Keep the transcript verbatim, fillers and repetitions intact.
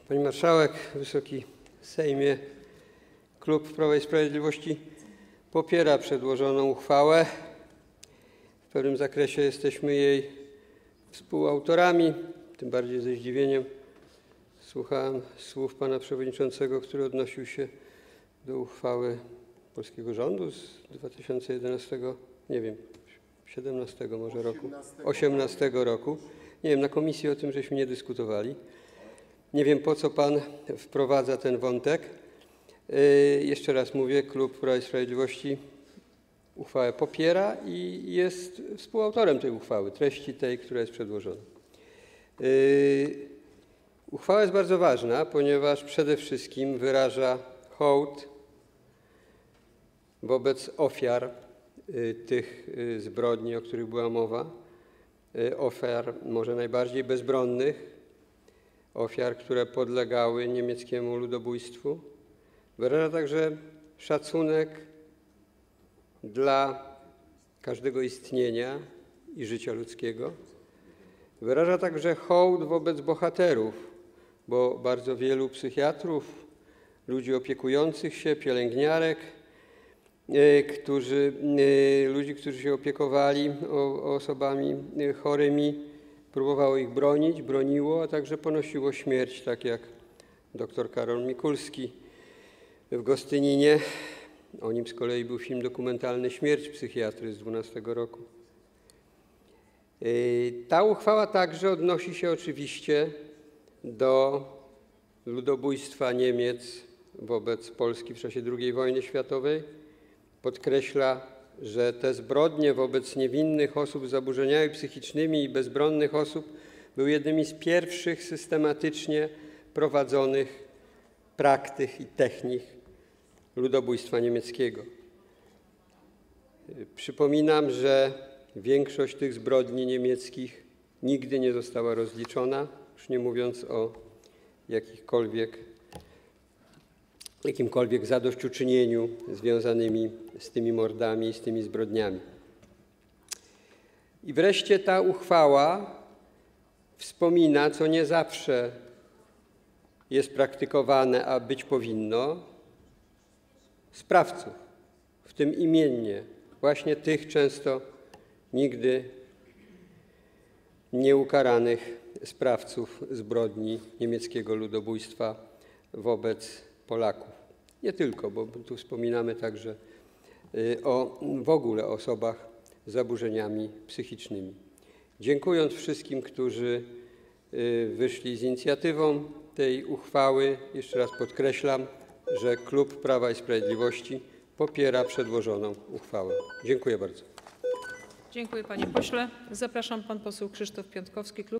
Pani Marszałek, Wysoki Sejmie, klub Prawa i Sprawiedliwości popiera przedłożoną uchwałę. W pewnym zakresie jesteśmy jej współautorami, tym bardziej ze zdziwieniem słuchałem słów pana przewodniczącego, który odnosił się do uchwały polskiego rządu z dwa tysiące jedenastego, nie wiem, siedemnastego może roku, osiemnastego roku. Nie wiem, na komisji o tym żeśmy nie dyskutowali. Nie wiem, po co pan wprowadza ten wątek. Yy, jeszcze raz mówię, klub Prawa i Sprawiedliwości uchwałę popiera i jest współautorem tej uchwały, treści tej, która jest przedłożona. Yy, uchwała jest bardzo ważna, ponieważ przede wszystkim wyraża hołd wobec ofiar yy, tych yy, zbrodni, o których była mowa, yy, ofiar może najbardziej bezbronnych, ofiar, które podlegały niemieckiemu ludobójstwu. Wyraża także szacunek dla każdego istnienia i życia ludzkiego. Wyraża także hołd wobec bohaterów, bo bardzo wielu psychiatrów, ludzi opiekujących się, pielęgniarek, którzy, ludzi, którzy się opiekowali o, osobami chorymi, próbowało ich bronić, broniło, a także ponosiło śmierć, tak jak dr Karol Mikulski w Gostyninie. O nim z kolei był film dokumentalny „Śmierć psychiatry” z dwunastego roku. Ta uchwała także odnosi się oczywiście do ludobójstwa Niemiec wobec Polski w czasie drugiej wojny światowej. Podkreśla, że te zbrodnie wobec niewinnych osób z zaburzeniami psychicznymi i bezbronnych osób były jednymi z pierwszych systematycznie prowadzonych praktyk i technik ludobójstwa niemieckiego. Przypominam, że większość tych zbrodni niemieckich nigdy nie została rozliczona, już nie mówiąc o jakichkolwiek, jakimkolwiek zadośćuczynieniu związanymi z tymi mordami i z tymi zbrodniami. I wreszcie ta uchwała wspomina, co nie zawsze jest praktykowane, a być powinno, sprawców, w tym imiennie, właśnie tych często nigdy nieukaranych sprawców zbrodni niemieckiego ludobójstwa wobec Polaków. Nie tylko, bo tu wspominamy także o w ogóle osobach z zaburzeniami psychicznymi. Dziękując wszystkim, którzy wyszli z inicjatywą tej uchwały, jeszcze raz podkreślam, że klub Prawa i Sprawiedliwości popiera przedłożoną uchwałę. Dziękuję bardzo. Dziękuję, panie pośle. Zapraszam, pan poseł Krzysztof Piątkowski, klub